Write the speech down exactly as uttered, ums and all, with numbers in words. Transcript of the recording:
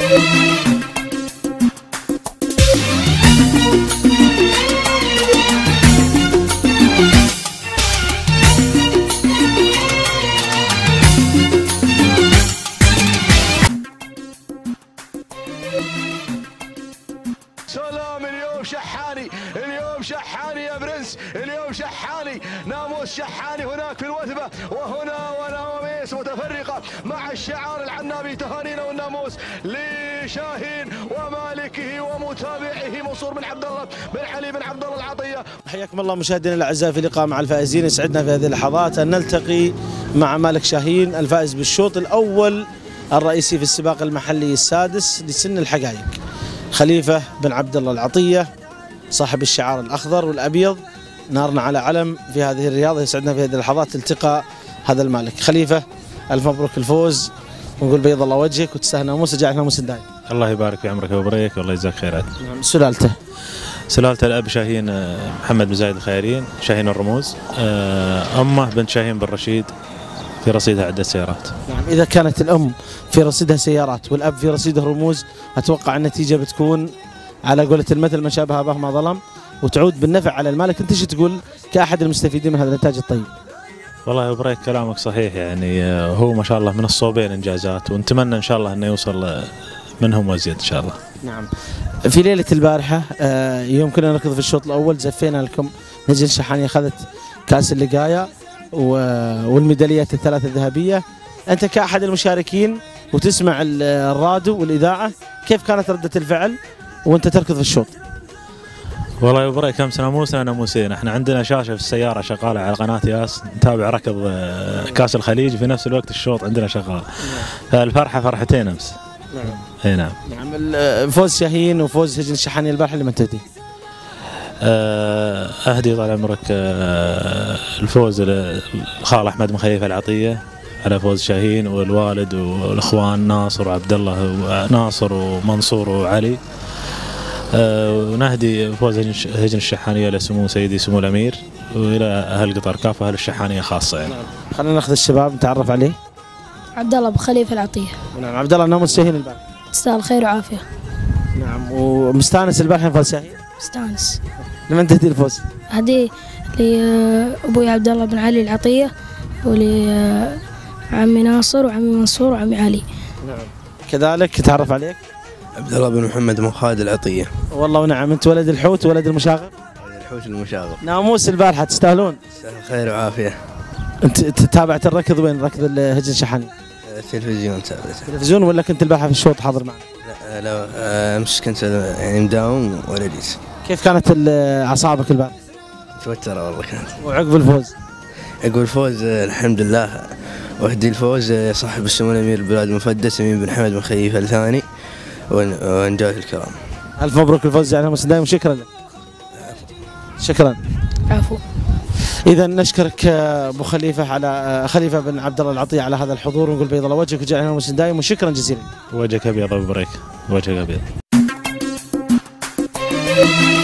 سلام. اليوم شحاني، اليوم شحاني يا برنس، اليوم شحاني، ناموس شحاني هناك في الوثبة وهنا ونواميس متفرقة مع الشعار العنابي. تهانينا والناموس لشاهين ومالكه ومتابعه منصور بن عبد الله بن علي بن عبد الله العطية. حياكم الله مشاهدينا الاعزاء في لقاء مع الفائزين. يسعدنا في هذه اللحظات ان نلتقي مع مالك شاهين الفائز بالشوط الاول الرئيسي في السباق المحلي السادس لسن الحقائق. خليفة بن عبد الله العطية صاحب الشعار الأخضر والأبيض، نارنا على علم في هذه الرياضة. يسعدنا في هذه اللحظات التقاء هذا المالك. خليفة ألف مبروك الفوز، ونقول بيض الله وجهك وتستاهل ناموس، جعل ناموس دايم. الله يبارك في عمرك ويبارك والله يجزاك خيرات. نعم. سلالته سلالته الأب شاهين محمد بن زايد الخيرين شاهين الرموز، أمه بنت شاهين بن رشيد في رصيدها عدة سيارات. نعم. إذا كانت الأم في رصيدها سيارات والأب في رصيده رموز، أتوقع النتيجة بتكون على قولة المثل من شابه أباه ما ظلم، وتعود بالنفع على المالك. أنت شو تقول كأحد المستفيدين من هذا النتاج الطيب؟ والله يبارك كلامك صحيح، يعني هو ما شاء الله من الصوبين إنجازات، ونتمنى إن شاء الله إنه يوصل منهم وزيد إن شاء الله. نعم. في ليلة البارحة يوم كنا نركض في الشوط الأول زفينا لكم نجل شحاني، أخذت كأس اللقاية والميداليات الثلاثة الذهبية. أنت كأحد المشاركين وتسمع الراديو والإذاعة، كيف كانت ردة الفعل وأنت تركض في الشوط؟ والله يبارك أمس ناموسنا ناموسين، احنا عندنا شاشة في السيارة شغالة على قناة ياس نتابع ركض كأس الخليج، في نفس الوقت الشوط عندنا شغال. فالفرحة فرحتين أمس. نعم. اي نعم. نعم. فوز شاهين وفوز هجن الشحاني البارحة لمن تهدي؟ أهدي طال عمرك الفوز للخال أحمد بن خليفة العطية على فوز شاهين، والوالد والإخوان ناصر وعبد الله، ناصر ومنصور وعلي. ونهدي فوز هجن الشحانية لسمو سيدي سمو الأمير، وإلى أهل قطر كافة، أهل الشحانية خاصة يعني. خلينا ناخذ الشباب نتعرف عليه. عبد الله بن خليفة العطية. نعم. عبد الله ناموس شاهين البارحة. تستاهل خير وعافية. نعم. ومستانس البارحة فوز شاهين؟ مستانس. لمن تهدي الفوز؟ هدي لأبوي عبد الله بن علي العطية، ولعمي ناصر وعمي منصور وعمي علي. نعم. كذلك تعرف عليك؟ عبد الله بن محمد بن خالد العطية. والله ونعم. أنت ولد الحوت ولد المشاغب؟ ولد الحوت المشاغب. ناموس البارحة تستاهلون. تستاهل خير وعافية. أنت تتابعت الركض وين؟ ركض الهجن الشحاني؟ التلفزيون. تلفزيون ولا كنت البارحة في الشوط حاضر معنا؟ لا لا أمس كنت يعني مداوم ولا جيت. كيف كانت أعصابك البارحة؟ متوترة والله كانت. وعقب الفوز؟ عقب الفوز الحمد لله وهدي الفوز صاحب السمو الأمير البلاد المفدى أمين بن حمد بن خليفة الثاني وانجاز الكرام. ألف مبروك الفوز على ناموس دايم، وشكرا لك. شكرا. عفو. إذا نشكرك أبو خليفة على خليفة بن عبد الله العطية على هذا الحضور، ونقول بيض الله وجهك وجعل ناموس دايم، وشكرا جزيلا. وجهك أبيض وبريك، وجهك أبيض.